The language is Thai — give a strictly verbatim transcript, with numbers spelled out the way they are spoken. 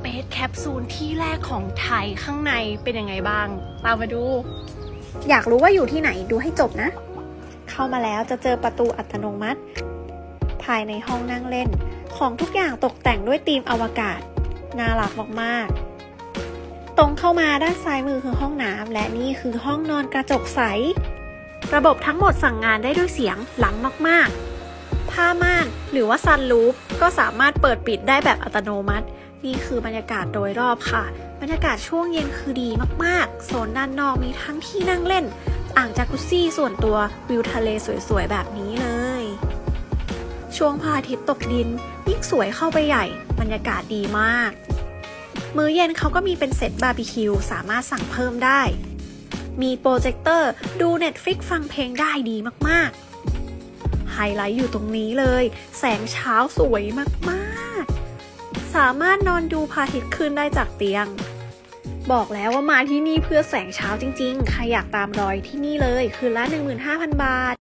Space Capsule ที่แรกของไทยข้างในเป็นยังไงบ้างตามมาดูอยากรู้ว่าอยู่ที่ไหนดูให้จบนะเข้ามาแล้วจะเจอประตูอัตโนมัติภายในห้องนั่งเล่นของทุกอย่างตกแต่งด้วยธีมอวกาศน่ารักมากๆตรงเข้ามาด้านซ้ายมือคือห้องน้ำและนี่คือห้องนอนกระจกใสระบบทั้งหมดสั่งงานได้ด้วยเสียงล้ำมากๆผ้าม่านหรือว่าซันรูฟก็สามารถเปิดปิดได้แบบอัตโนมัตินี่คือบรรยากาศโดยรอบค่ะบรรยากาศช่วงเย็นคือดีมากๆโซนด้านนอกมีทั้งที่นั่งเล่นอ่างจากุซซี่ส่วนตัววิวทะเลสวยๆแบบนี้เลยช่วงพระอาทิตย์ตกดินยิ่งสวยเข้าไปใหญ่บรรยากาศดีมากมื้อเย็นเขาก็มีเป็นเซตบาร์บีคิวสามารถสั่งเพิ่มได้มีโปรเจคเตอร์ดู Netflix ฟังเพลงได้ดีมากๆไฮไลท์อยู่ตรงนี้เลยแสงเช้าสวยมากๆสามารถนอนดูพระอาทิตย์ขึ้นได้จากเตียงบอกแล้วว่ามาที่นี่เพื่อแสงเช้าจริงๆใครอยากตามรอยที่นี่เลยคืนละ หนึ่งหมื่นห้าพัน บาท